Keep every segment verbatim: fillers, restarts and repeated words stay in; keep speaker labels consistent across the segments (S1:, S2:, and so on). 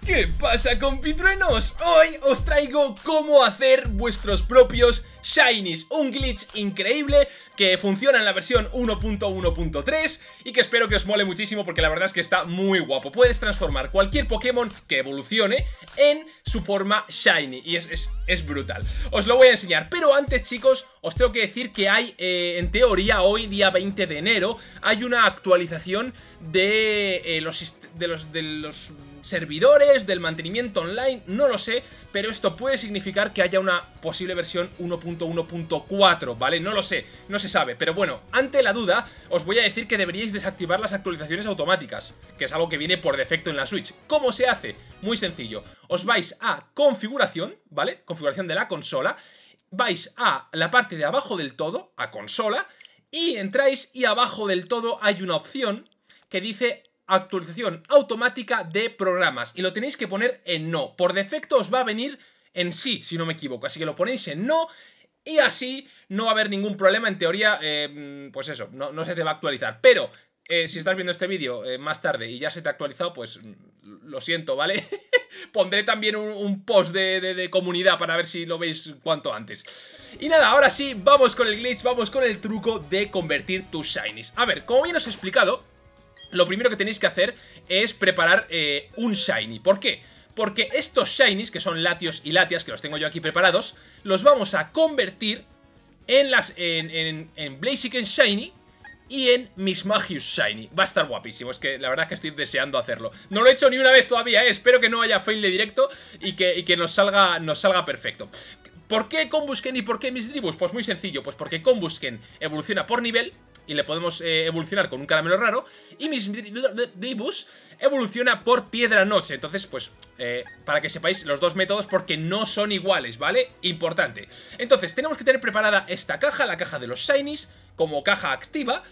S1: ¿Qué pasa, compitruenos? Hoy os traigo cómo hacer vuestros propios Shinies. Un glitch increíble que funciona en la versión uno punto uno punto tres y que espero que os mole muchísimo porque la verdad es que está muy guapo. Puedes transformar cualquier Pokémon que evolucione en su forma Shiny y es, es, es brutal. Os lo voy a enseñar, pero antes, chicos, os tengo que decir que hay, eh, en teoría, hoy, día veinte de enero, hay una actualización de, eh, los, de los... De los servidores, del mantenimiento online, no lo sé, pero esto puede significar que haya una posible versión uno punto uno punto cuatro, ¿vale? No lo sé, no se sabe, pero bueno, ante la duda, os voy a decir que deberíais desactivar las actualizaciones automáticas, que es algo que viene por defecto en la Switch. ¿Cómo se hace? Muy sencillo, os vais a configuración, ¿vale? Configuración de la consola, vais a la parte de abajo del todo, a consola, y entráis y abajo del todo hay una opción que dice actualización automática de programas y lo tenéis que poner en no. Por defecto os va a venir en sí, si no me equivoco, así que lo ponéis en no y así no va a haber ningún problema. En teoría, eh, pues eso, no, no se te va a actualizar, pero eh, si estás viendo este vídeo eh, más tarde y ya se te ha actualizado, pues lo siento, ¿vale? Pondré también un, un post de, de, de comunidad para ver si lo veis cuanto antes. Y nada, ahora sí, vamos con el glitch, vamos con el truco de convertir tus Shinies. A ver, como bien os he explicado, lo primero que tenéis que hacer es preparar eh, un Shiny. ¿Por qué? Porque estos Shinies, que son Latios y Latias, que los tengo yo aquí preparados, los vamos a convertir en, las, en, en, en Blaziken Shiny y en Mismagius Shiny. Va a estar guapísimo, es que la verdad es que estoy deseando hacerlo. No lo he hecho ni una vez todavía, ¿eh? Espero que no haya fail de directo y que, y que nos, salga, nos salga perfecto. ¿Por qué Combusken y por qué Misdreavus? Pues muy sencillo, pues porque Combusken evoluciona por nivel y le podemos eh, evolucionar con un caramelo raro, y Misdreavus evoluciona por piedra noche. Entonces, pues, eh, para que sepáis los dos métodos, porque no son iguales, ¿vale? Importante. Entonces, tenemos que tener preparada esta caja, la caja de los Shinies, como caja activa,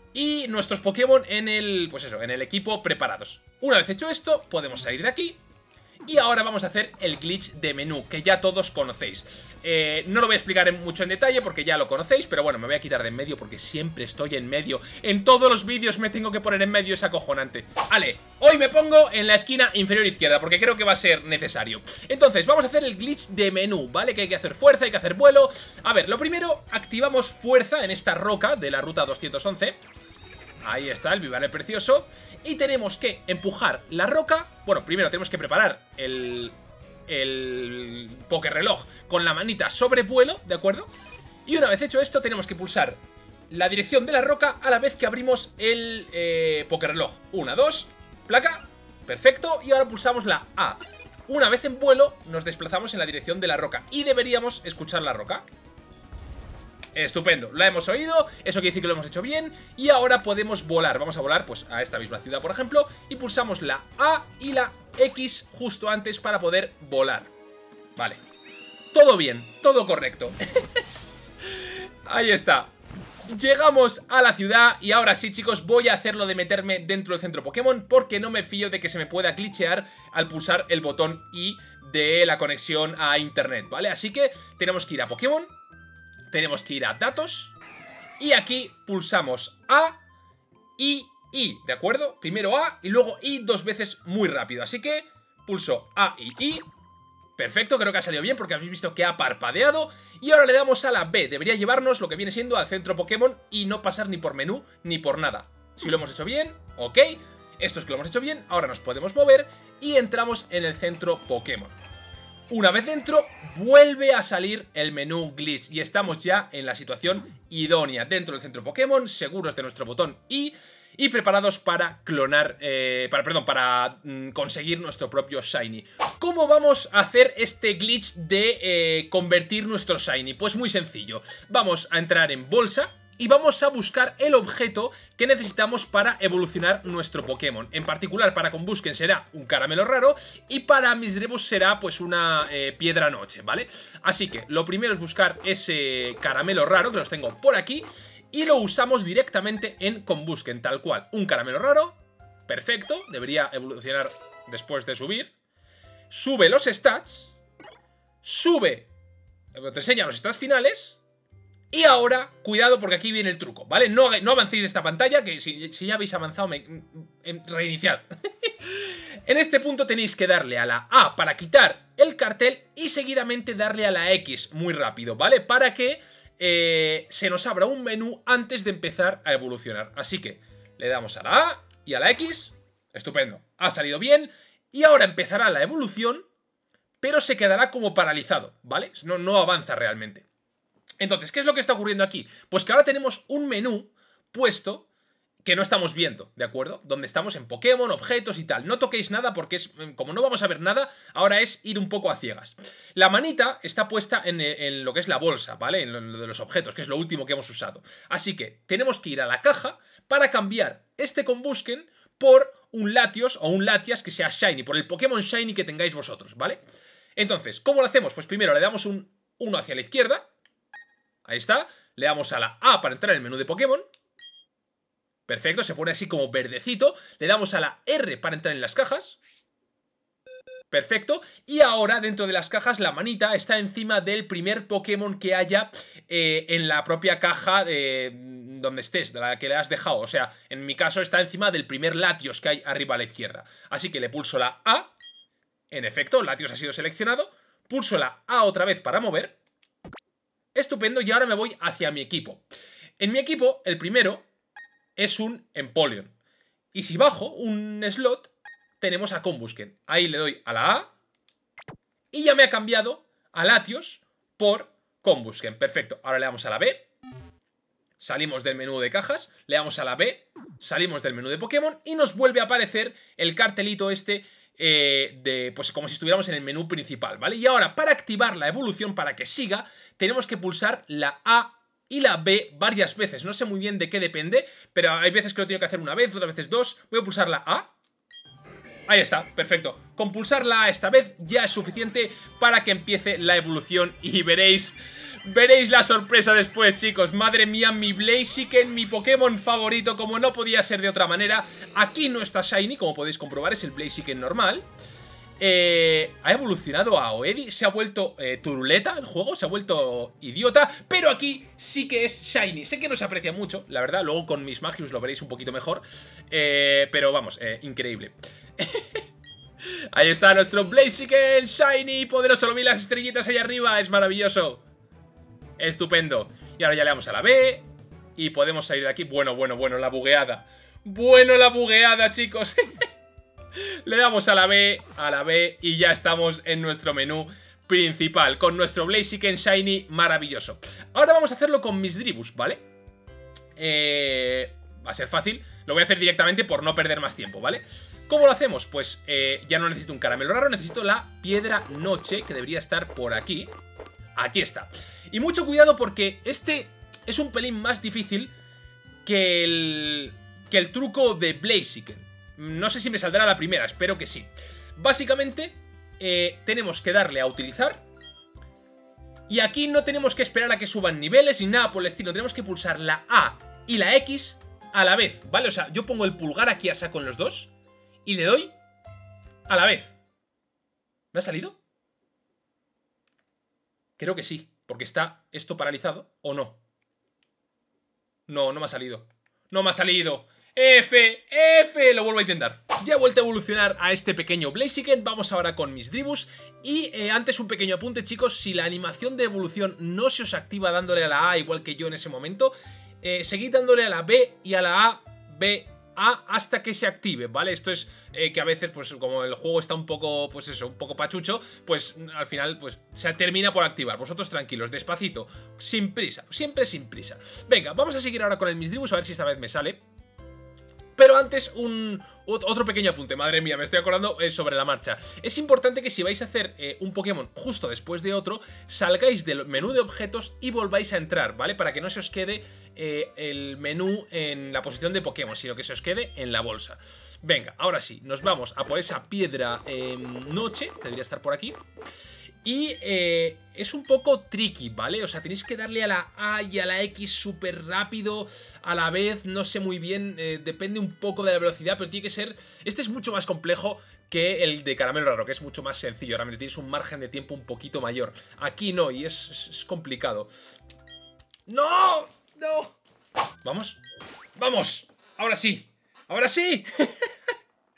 S1: y nuestros Pokémon en el, pues eso, en el equipo preparados. Una vez hecho esto, podemos salir de aquí. Y ahora vamos a hacer el glitch de menú, que ya todos conocéis. eh, No lo voy a explicar en mucho en detalle porque ya lo conocéis, pero bueno, me voy a quitar de en medio porque siempre estoy en medio. En todos los vídeos me tengo que poner en medio, es acojonante. Vale, hoy me pongo en la esquina inferior izquierda porque creo que va a ser necesario. Entonces, vamos a hacer el glitch de menú, ¿vale? Que hay que hacer fuerza, hay que hacer vuelo. A ver, lo primero, activamos fuerza en esta roca de la ruta doscientos once. Ahí está, el Vivale precioso. Y tenemos que empujar la roca. Bueno, primero tenemos que preparar el, el Pokéreloj con la manita sobre vuelo, ¿de acuerdo? Y una vez hecho esto, tenemos que pulsar la dirección de la roca a la vez que abrimos el eh, Pokéreloj. Una, dos, placa, perfecto. Y ahora pulsamos la A. Una vez en vuelo, nos desplazamos en la dirección de la roca y deberíamos escuchar la roca. Estupendo, la hemos oído, eso quiere decir que lo hemos hecho bien. Y ahora podemos volar, vamos a volar pues a esta misma ciudad por ejemplo. Y pulsamos la A y la X justo antes para poder volar. Vale, todo bien, todo correcto. Ahí está. Llegamos a la ciudad y ahora sí, chicos, voy a hacerlo de meterme dentro del centro Pokémon porque no me fío de que se me pueda glitchear al pulsar el botón I de la conexión a internet, ¿vale? Así que tenemos que ir a Pokémon, tenemos que ir a datos y aquí pulsamos A y I, ¿de acuerdo? Primero A y luego I dos veces muy rápido, así que pulso A y I. Perfecto, creo que ha salido bien porque habéis visto que ha parpadeado. Y ahora le damos a la B, debería llevarnos lo que viene siendo al centro Pokémon y no pasar ni por menú ni por nada. Si lo hemos hecho bien, ok. Esto es que lo hemos hecho bien, ahora nos podemos mover y entramos en el centro Pokémon. Una vez dentro, vuelve a salir el menú glitch y estamos ya en la situación idónea dentro del centro Pokémon, seguros de nuestro botón I y preparados para clonar, eh, para, perdón, para mm, conseguir nuestro propio Shiny. ¿Cómo vamos a hacer este glitch de eh, convertir nuestro Shiny? Pues muy sencillo, vamos a entrar en bolsa y vamos a buscar el objeto que necesitamos para evolucionar nuestro Pokémon. En particular para Combusken será un caramelo raro y para Misdreavus será pues una eh, piedra noche, ¿vale? Así que lo primero es buscar ese caramelo raro, que los tengo por aquí, y lo usamos directamente en Combusken, tal cual. Un caramelo raro, perfecto, debería evolucionar después de subir. Sube los stats, sube, te enseña los stats finales. Y ahora, cuidado porque aquí viene el truco, ¿vale? No, no avancéis esta pantalla, que si, si ya habéis avanzado, me, me, reiniciad. En este punto tenéis que darle a la A para quitar el cartel y seguidamente darle a la X muy rápido, ¿vale? Para que eh, se nos abra un menú antes de empezar a evolucionar. Así que le damos a la A y a la X. Estupendo, ha salido bien. Y ahora empezará la evolución, pero se quedará como paralizado, ¿vale? No, no avanza realmente. Entonces, ¿qué es lo que está ocurriendo aquí? Pues que ahora tenemos un menú puesto que no estamos viendo, ¿de acuerdo? Donde estamos en Pokémon, objetos y tal. No toquéis nada porque es, como no vamos a ver nada, ahora es ir un poco a ciegas. La manita está puesta en, en lo que es la bolsa, ¿vale? En lo de los objetos, que es lo último que hemos usado. Así que tenemos que ir a la caja para cambiar este Combusken por un Latios o un Latias que sea Shiny, por el Pokémon Shiny que tengáis vosotros, ¿vale? Entonces, ¿cómo lo hacemos? Pues primero le damos un uno hacia la izquierda. Ahí está. Le damos a la A para entrar en el menú de Pokémon. Perfecto, se pone así como verdecito. Le damos a la R para entrar en las cajas. Perfecto. Y ahora dentro de las cajas la manita está encima del primer Pokémon que haya eh, en la propia caja de donde estés, de la que le has dejado. O sea, en mi caso está encima del primer Latios que hay arriba a la izquierda. Así que le pulso la A. En efecto, Latios ha sido seleccionado. Pulso la A otra vez para mover. Estupendo, y ahora me voy hacia mi equipo. En mi equipo, el primero es un Empoleon. Y si bajo un slot, tenemos a Combusken. Ahí le doy a la A. Y ya me ha cambiado a Latios por Combusken. Perfecto, ahora le damos a la B. Salimos del menú de cajas, le damos a la B. Salimos del menú de Pokémon y nos vuelve a aparecer el cartelito este Eh, de, pues como si estuviéramos en el menú principal, ¿vale? Y ahora, para activar la evolución, para que siga, tenemos que pulsar la A y la B varias veces. No sé muy bien de qué depende, pero hay veces que lo tengo que hacer una vez, otras veces dos. Voy a pulsar la A. Ahí está, perfecto. Con pulsar la A esta vez ya es suficiente para que empiece la evolución y veréis... Veréis la sorpresa después, chicos. Madre mía, mi Blaziken, mi Pokémon favorito, como no podía ser de otra manera. Aquí no está Shiny, como podéis comprobar, es el Blaziken normal. Eh, ha evolucionado a Oedi, se ha vuelto eh, turuleta el juego, se ha vuelto idiota, pero aquí sí que es Shiny. Sé que no se aprecia mucho, la verdad, luego con mis Magius lo veréis un poquito mejor, eh, pero vamos, eh, increíble. Ahí está nuestro Blaziken Shiny, poderoso, lo vi las estrellitas ahí arriba, es maravilloso. Estupendo. Y ahora ya le damos a la B y podemos salir de aquí. Bueno, bueno, bueno, la bugueada. Bueno, la bugueada, chicos. Le damos a la B, a la B y ya estamos en nuestro menú principal con nuestro Blaziken Shiny maravilloso. Ahora vamos a hacerlo con Misdreavus, ¿vale? Eh, va a ser fácil. Lo voy a hacer directamente por no perder más tiempo, ¿vale? ¿Cómo lo hacemos? Pues eh, ya no necesito un caramelo raro, necesito la piedra noche, que debería estar por aquí. Aquí está. Y mucho cuidado porque este es un pelín más difícil que el, que el truco de Blaziken. No sé si me saldrá la primera, espero que sí. Básicamente, eh, tenemos que darle a utilizar. Y aquí no tenemos que esperar a que suban niveles ni nada por el estilo. Tenemos que pulsar la A y la X a la vez, ¿vale? O sea, yo pongo el pulgar aquí a saco en los dos y le doy a la vez. ¿Me ha salido? Creo que sí, porque está esto paralizado, ¿o no? No, no me ha salido. No me ha salido. F, F, lo vuelvo a intentar. Ya he vuelto a evolucionar a este pequeño Blaziken. Vamos ahora con Misdreavus. Y eh, antes un pequeño apunte, chicos. Si la animación de evolución no se os activa dándole a la A, igual que yo en ese momento, eh, seguid dándole a la B y a la A, B, A hasta que se active, ¿vale? Esto es eh, que a veces, pues como el juego está un poco, pues eso, un poco pachucho, pues al final, pues se termina por activar. Vosotros tranquilos, despacito, sin prisa, siempre sin prisa. Venga, vamos a seguir ahora con el Misdreavus, a ver si esta vez me sale. Pero antes, un otro pequeño apunte, madre mía, me estoy acordando eh, sobre la marcha. Es importante que si vais a hacer eh, un Pokémon justo después de otro, salgáis del menú de objetos y volváis a entrar, ¿vale? Para que no se os quede eh, el menú en la posición de Pokémon, sino que se os quede en la bolsa. Venga, ahora sí, nos vamos a por esa piedra eh, noche, que debería estar por aquí. Y eh, es un poco tricky, ¿vale? O sea, tenéis que darle a la A y a la X súper rápido a la vez. No sé muy bien, eh, depende un poco de la velocidad, pero tiene que ser... Este es mucho más complejo que el de caramelo raro, que es mucho más sencillo. Realmente tienes un margen de tiempo un poquito mayor. Aquí no, y es, es, es complicado. ¡No! ¡No! ¿Vamos? ¡Vamos! ¡Ahora sí! ¡Ahora sí!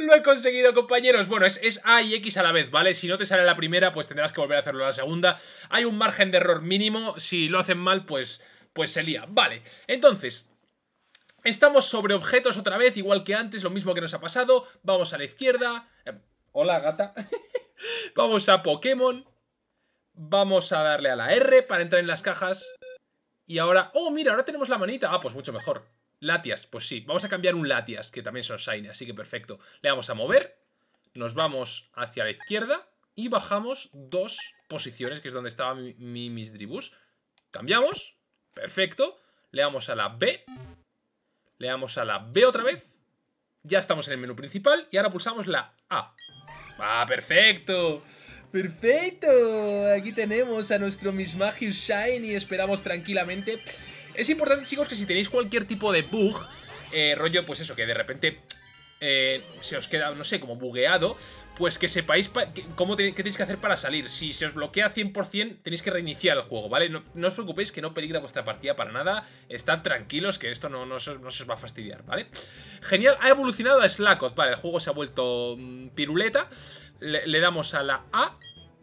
S1: Lo he conseguido, compañeros. Bueno, es, es A y X a la vez, ¿vale? Si no te sale la primera, pues tendrás que volver a hacerlo la segunda. Hay un margen de error mínimo. Si lo hacen mal, pues, pues se lía. Vale, entonces estamos sobre objetos otra vez, igual que antes, lo mismo que nos ha pasado. Vamos a la izquierda. eh, Hola, gata. Vamos a Pokémon. Vamos a darle a la R para entrar en las cajas. Y ahora... ¡Oh, mira! Ahora tenemos la manita. Ah, pues mucho mejor. Latias, pues sí. Vamos a cambiar un Latias, que también son Shiny, así que perfecto. Le vamos a mover. Nos vamos hacia la izquierda. Y bajamos dos posiciones, que es donde estaba mi, mi Misdreavus. Cambiamos. Perfecto. Le damos a la B. Le damos a la B otra vez. Ya estamos en el menú principal. Y ahora pulsamos la A. ¡Ah, perfecto! ¡Perfecto! Aquí tenemos a nuestro Mismagius Shiny. Esperamos tranquilamente. Es importante, chicos, que si tenéis cualquier tipo de bug, eh, rollo, pues eso, que de repente eh, se os queda, no sé, como bugueado, pues que sepáis que, cómo te, qué tenéis que hacer para salir. Si se os bloquea cien por cien, tenéis que reiniciar el juego, ¿vale? No, no os preocupéis, que no peligra vuestra partida para nada. Estad tranquilos, que esto no, no, se, no se os va a fastidiar, ¿vale? Genial, ha evolucionado a Slakoth. Vale, el juego se ha vuelto mmm, piruleta. Le, le damos a la A.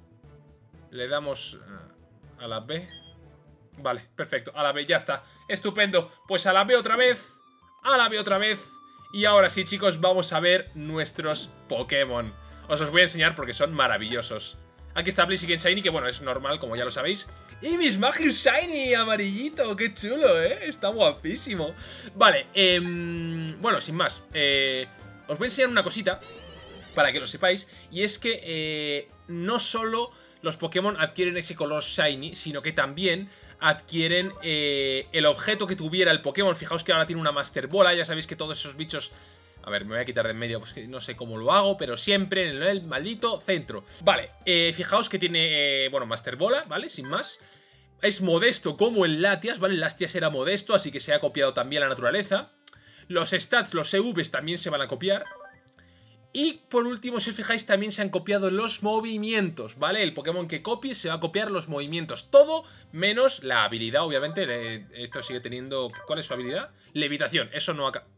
S1: Le damos uh, a la B. Vale, perfecto, a la B, ya está. Estupendo, pues a la B otra vez. A la B otra vez. Y ahora sí, chicos, vamos a ver nuestros Pokémon. Os los voy a enseñar porque son maravillosos. Aquí está Blaziken Shiny, que bueno, es normal, como ya lo sabéis. Y Mismagius Shiny, amarillito, qué chulo, ¿eh? Está guapísimo. Vale, eh, bueno, sin más, eh, os voy a enseñar una cosita para que lo sepáis. Y es que eh, no solo los Pokémon adquieren ese color Shiny, sino que también adquieren eh, el objeto que tuviera el Pokémon. Fijaos que ahora tiene una Master Bola. Ya sabéis que todos esos bichos... A ver, me voy a quitar de en medio, pues que no sé cómo lo hago, pero siempre en el maldito centro. Vale, eh, fijaos que tiene, eh, bueno, Master Bola, ¿vale? Sin más. Es modesto como el Latias, ¿vale? El Latias era modesto, así que se ha copiado también la naturaleza. Los stats, los E Vs también se van a copiar. Y por último, si os fijáis, también se han copiado los movimientos, ¿vale? El Pokémon que copie se va a copiar los movimientos. Todo menos la habilidad, obviamente. Eh, esto sigue teniendo... ¿Cuál es su habilidad? Levitación. Eso no acá.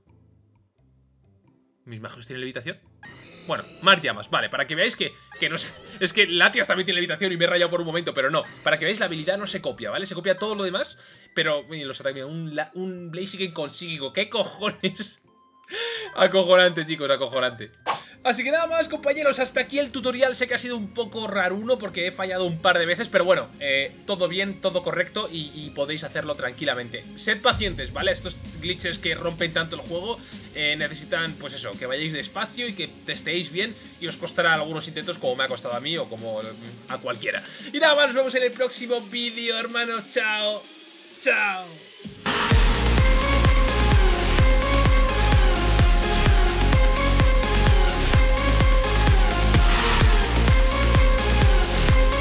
S1: ¿Mismagius tiene levitación? Bueno, más llamas, vale, para que veáis que, que no sé, es que Latias también tiene levitación y me he rayado por un momento, pero no, para que veáis la habilidad no se copia, ¿vale? Se copia todo lo demás, pero, miren, los ataques, un, un Blaziken con psíquico, ¿qué cojones? Acojonante, chicos, acojonante. Así que nada más, compañeros, hasta aquí el tutorial. Sé que ha sido un poco raruno porque he fallado un par de veces, pero bueno, eh, todo bien, todo correcto y, y podéis hacerlo tranquilamente. Sed pacientes, ¿vale? Estos glitches que rompen tanto el juego eh, necesitan, pues eso, que vayáis despacio y que testeéis bien y os costará algunos intentos como me ha costado a mí o como a cualquiera. Y nada más, nos vemos en el próximo vídeo, hermanos. Chao, chao.